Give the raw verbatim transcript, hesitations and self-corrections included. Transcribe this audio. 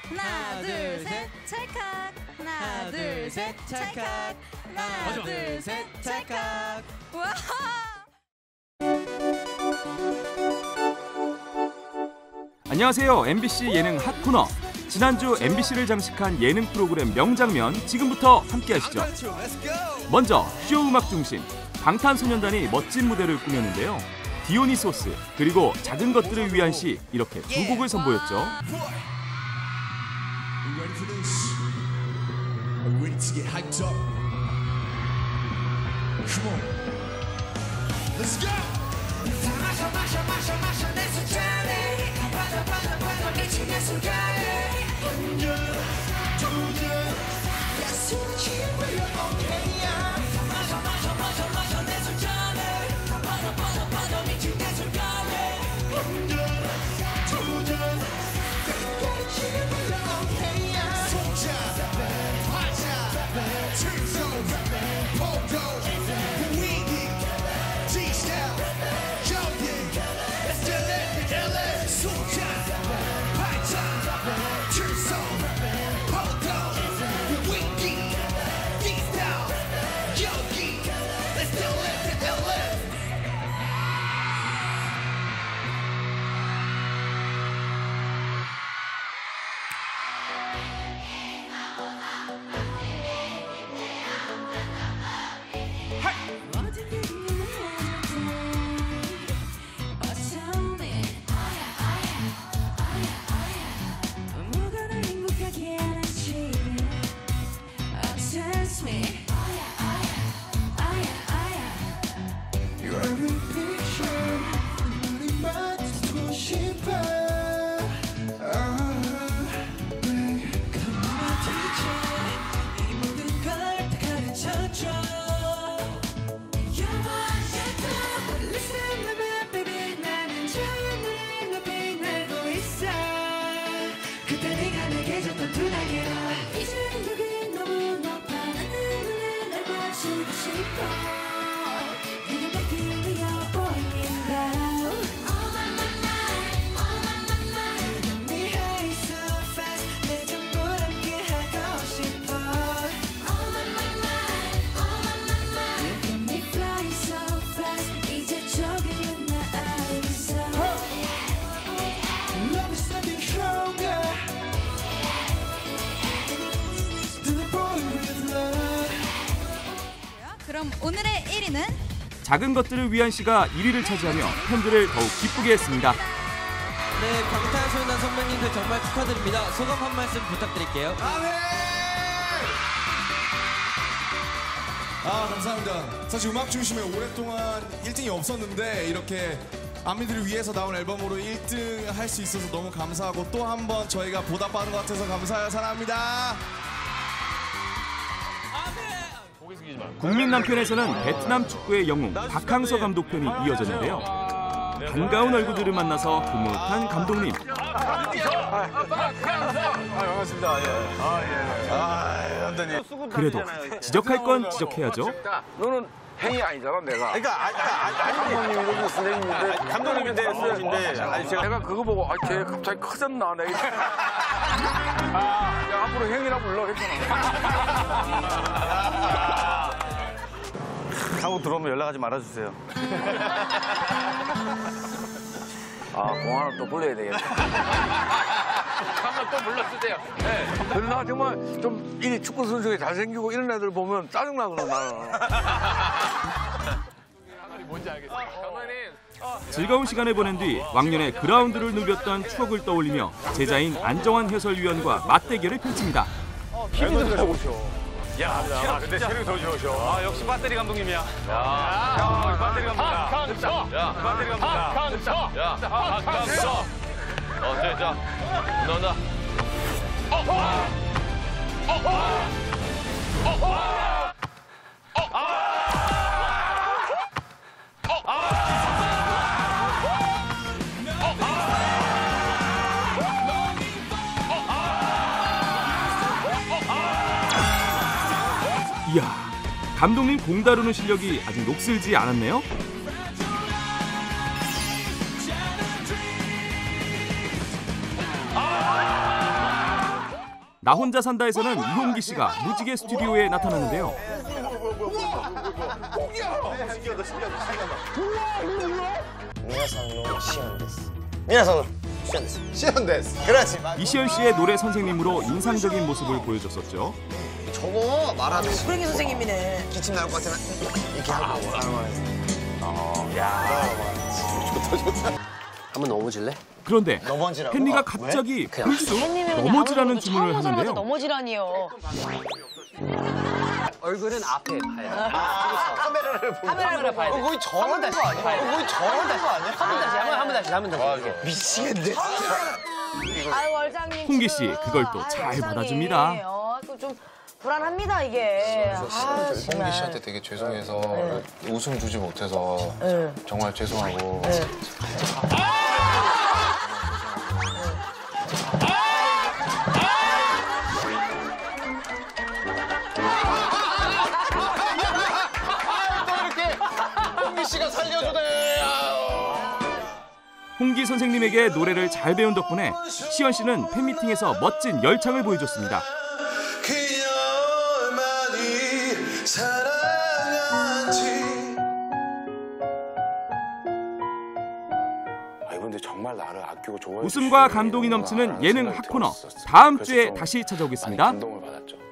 하나 둘 셋 찰칵. 하나 둘 셋 찰칵. 하나 둘 셋 찰칵. 와. 안녕하세요. 엠비씨 예능 핫코너. 지난주 엠비씨를 장식한 예능 프로그램 명장면 지금부터 함께하시죠. 먼저 쇼 음악 중심 방탄소년단이 멋진 무대를 꾸몄는데요. 디오니소스 그리고 작은 것들을 위한 시 이렇게 두 곡을 선보였죠. 그럼 오늘의 일 위는 작은 것들을 위한 시가 일 위를 차지하며 팬들을 더욱 기쁘게 했습니다. 네, 방탄소년단 선배님들 정말 축하드립니다. 소감 한 말씀 부탁드릴게요. 아, 감사합니다. 사실 음악 중심에 오랫동안 일 등이 없었는데 이렇게 아미들을 위해서 나온 앨범으로 일 등 할 수 있어서 너무 감사하고 또 한 번 저희가 보답받은 것 같아서 감사해요. 사랑합니다. 국민 남편에서는 베트남 축구의 영웅 박항서 감독 편이 이어졌는데요. 반가운 얼굴들을 만나서 흐뭇한 감독님. 아, 반갑습니다. 예. 아, 예. 아, 감독님. 그래도 지적할 건 지적해야죠. 너는 행위 아니잖아, 내가. 그러니까 아니, 아니, 아니, 감독님이 선생님인데 감독님인데 선생님인데 아니 제가 내가 그거 보고 아, 쟤 갑자기 커졌나, 내가. 아, 야, 앞으로 행위라 불러, 했잖아. 하고 들어오면 연락하지 말아주세요. 아, 공항을 또 불러야 되겠다. 한번 또 불러주세요. 네. 그러나 정말 좀 이 축구 선수가 잘생기고 이런 애들 보면 짜증나거든, 나는. 뭔지 알겠어요. 감독님. 즐거운 시간을 보낸 뒤 왕년에 그라운드를 누볐던 추억을 떠올리며 제자인 안정환 해설위원과 맞대결을 펼칩니다. 힘이 더 좋으셔. 야, 야, 근데 체력이 더 좋으셔. 아, 역시 배터리 감독님이야. 야, 야, 배터리 감독이야. 박항서. 야, 배터리 감독이야. 박항서. 야, 박항서. 어, 자, 자, 나온다. 어, 어, 어, 어, 어, 어, 이야, 감독님 공 다루는 실력이 아직 녹슬지 않았네요. 나 혼자 산다에서는 이홍기 씨가 무지개 스튜디오에 나타나는데요. 이시연 씨의 노래 선생님으로 인상적인 모습을 보여줬었죠. 저거 말하는 프랭이 선생님이네. 기침 나올 것 같으면 이렇게 하고. 어, 야. 좋다, 좋다. 한번 넘어질래? 그런데 넘어지라고? henry가 갑자기 그냥 불쑥 넘어지라는 주문을 하는데요. 넘어지라니요. 얼굴은 앞에 봐야 돼. 카메라를 보고. 카메라를 봐야 돼. 거의 저런 거 아니야? 거의 저런 거 아니야? 한 번 다시, 한 번 다시, 한 번 다시. 미치겠네. 아유 월장님. 홍기 씨 그걸 또 잘 받아줍니다. 좀 불안합니다 이게. 아, 홍기 씨한테 되게 죄송해서 웃음 주지 못해서 정말 죄송하고. 홍기 선생님에게 노래를 잘 배운 덕분에 시연 씨는 팬미팅에서 멋진 열창을 보여줬습니다. 아니 근데 정말 나를 아끼고 좋아해. 웃음과 감동이 넘치는 예능 핫코너 다음 주에 다시 찾아오겠습니다. 감동을 받았죠.